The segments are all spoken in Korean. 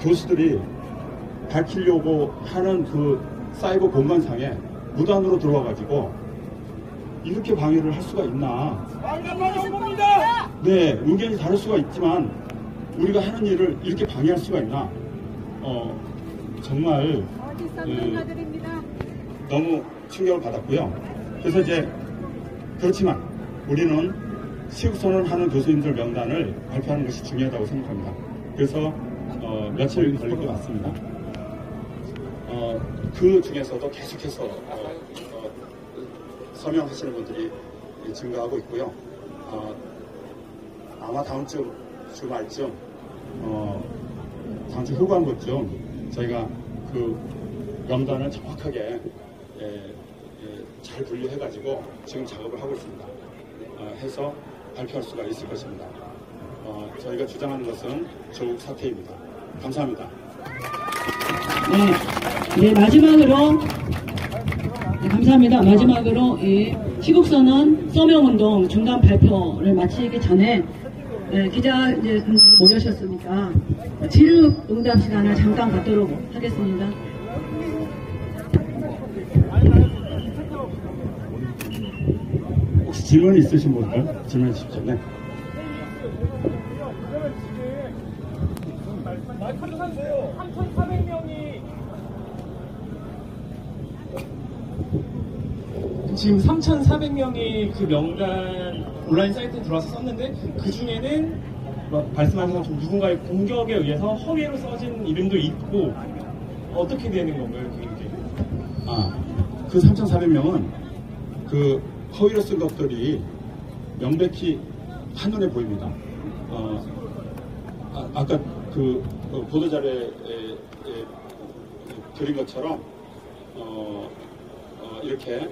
교수들이 밝히려고 하는 그 사이버 공간상에 무단으로 들어와가지고 이렇게 방해를 할 수가 있나? 네, 의견이 다를 수가 있지만 우리가 하는 일을 이렇게 방해할 수가 있나? 정말 너무 충격을 받았고요. 그래서 이제 그렇지만 우리는 시국선언하는 교수님들 명단을 발표하는 것이 중요하다고 생각합니다. 그래서 며칠 걸릴 것 같습니다. 그 중에서도 계속해서 서명하시는 분들이 증가하고 있고요. 아마 다음 주 주말쯤, 다음 주 후반부쯤 저희가 그 명단을 정확하게 잘 분류해가지고 지금 작업을 하고 있습니다. 해서 발표할 수가 있을 것입니다. 저희가 주장하는 것은 조국 사퇴입니다. 감사합니다. 네, 마지막으로 감사합니다. 마지막으로 시국선언 서명운동 중단 발표를 마치기 전에 기자 모여셨으니까 질의 응답 시간을 잠깐 갖도록 하겠습니다. 혹시 질문 있으신 분들 질문해 주십시오. 네. 마이크를 사주세요. 3,400명이 지금 3,400명이 그 명단 온라인 사이트에 들어와서 썼는데 그 중에는 말씀하신 것처럼 누군가의 공격에 의해서 허위로 써진 이름도 있고 어떻게 되는 건가요? 그게? 그 3,400명은 그 허위로 쓴 것들이 명백히 한눈에 보입니다. 아까 그 보도자료에 드린 것처럼 이렇게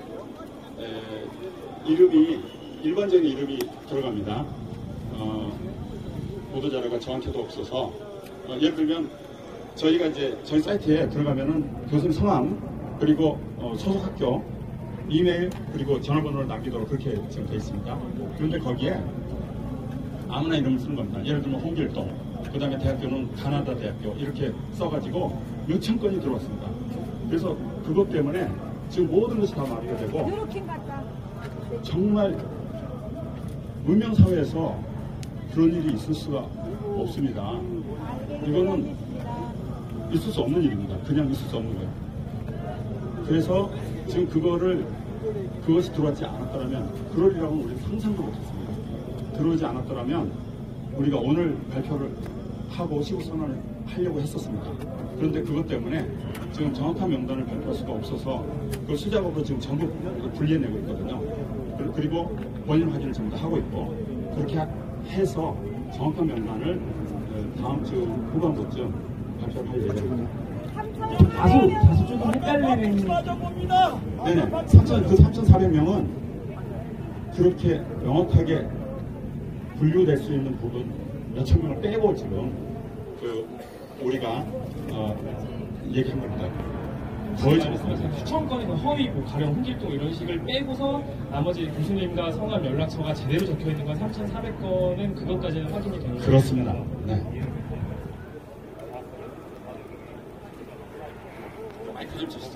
이름이 일반적인 이름이 들어갑니다. 보도자료가 저한테도 없어서 예를 들면 저희가 이제 저희 사이트에 들어가면은 교수님 성함 그리고 소속 학교 이메일 그리고 전화번호를 남기도록 그렇게 지금 되어 있습니다. 그런데 거기에 아무나 이름을 쓰는 겁니다. 예를 들면 홍길동, 그 다음에 대학교는 가나다 대학교 이렇게 써가지고 몇천 건이 들어왔습니다. 그래서 그것 때문에 지금 모든 것이 다 마비가 되고 정말 문명사회에서 그런 일이 있을 수가 없습니다. 이거는 있을 수 없는 일입니다. 그냥 있을 수 없는 거예요. 그래서 지금 그것이 들어왔지 않았더라면 그러리라고는 우리는 상상도 못했습니다. 들어오지 않았더라면 우리가 오늘 발표를 하고 시국선언을 하려고 했었습니다. 그런데 그것 때문에 지금 정확한 명단을 발표할 수가 없어서 그 수작업으로 지금 전부 분리해내고 있거든요. 그리고 본인 확인을 전부 다 하고 있고 그렇게 해서 정확한 명단을 다음 주 후반부쯤 발표를 할 예정입니다. 다소 조금 헷갈리는 네네. 3,400명은 그렇게 명확하게 분류될 수 있는 부분 몇천 명을 빼고 지금 우리가 얘기한 겁니다. 거의 수천 건의 허위고 가령 홍길동 이런 식을 빼고서 나머지 교수님과 성함 연락처가 제대로 적혀 있는 건 3,400건은 그것까지는 확인이 되는 거예요. 그렇습니다. 네. 마이크 좀 주시죠.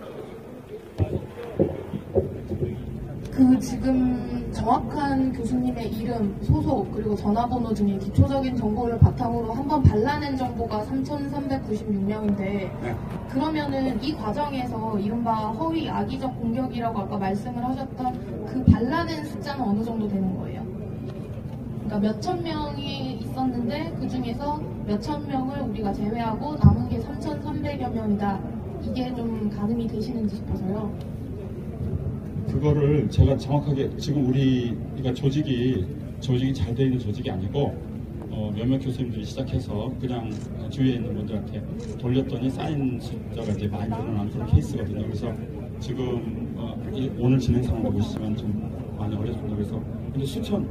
그 지금 정확한 교수님의 이름, 소속, 그리고 전화번호 등의 기초적인 정보를 바탕으로 한번 발라낸 정보가 3,396명인데 네. 그러면은 이 과정에서 이른바 허위 악의적 공격이라고 아까 말씀을 하셨던 그 발라낸 숫자는 어느 정도 되는 거예요? 그러니까 몇천 명이 있었는데 그 중에서 몇천 명을 우리가 제외하고 남은 게 3,300여 명이다. 이게 좀 가늠이 되시는지 싶어서요. 그거를 제가 정확하게 지금 우리가 조직이 잘 되어 있는 조직이 아니고 몇몇 교수님들이 시작해서 그냥 주위에 있는 분들한테 돌렸더니 쌓인 숫자가 이제 많이 늘어난 그런 케이스거든요. 그래서 지금 오늘 진행 상황을 보시면 좀 많이 어려집니다. 그래서 근데 수천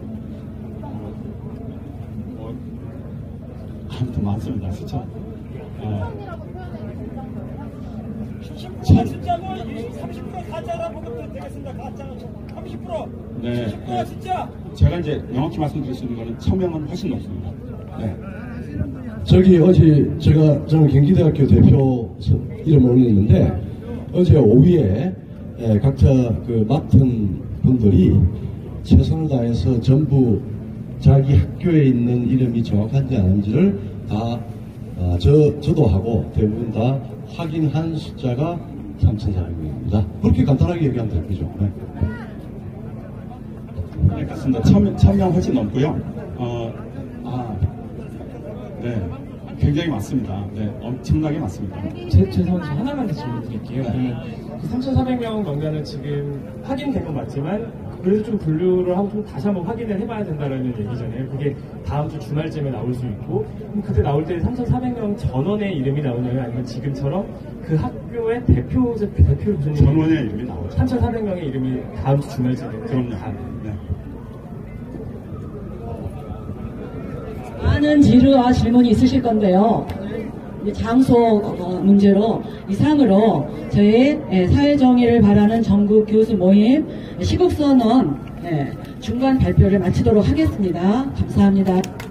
아무튼 많습니다. 수천. 숫자는 30% 가짜라고 보면 되겠습니다. 가짜는 30%. 네. 70%야 진짜. 제가 이제 명확히 말씀드릴 수 있는 거는 1,000명은 훨씬 넘습니다. 네. 저기 어제 저는 경기대학교 대표 이름을 올렸는데 어제 오후에 각자 그 맡은 분들이 최선을 다해서 전부 자기 학교에 있는 이름이 정확한지 아닌지를 다 저도 하고 대부분 다 확인한 숫자가 3,400명입니다. 그렇게 간단하게 얘기하면 될 거죠. 네. 네, 맞습니다. 1,000명 훨씬 넘고요. 네, 굉장히 많습니다. 네, 엄청나게 많습니다. 죄송한데 하나만 더 질문 드릴게요. 그러면 그 3,400명 명단은 지금 확인된 건 맞지만 그래도 좀 분류를 하고 좀 다시 한번 확인을 해봐야 된다는 얘기잖아요. 그게 다음 주 주말쯤에 나올 수 있고 그럼 그때 나올 때 3,400명 전원의 이름이 나오냐면 아니면 지금처럼 그 학교의 대표 교수님 전원의 이름이 나오죠. 3,400명의 이름이 다음 주 주말쯤에 그럼요. 네. 많은 지루와 질문이 있으실 건데요. 장소 문제로 이상으로 저희 사회정의를 바라는 전국 교수 모임 시국선언 중간 발표를 마치도록 하겠습니다. 감사합니다.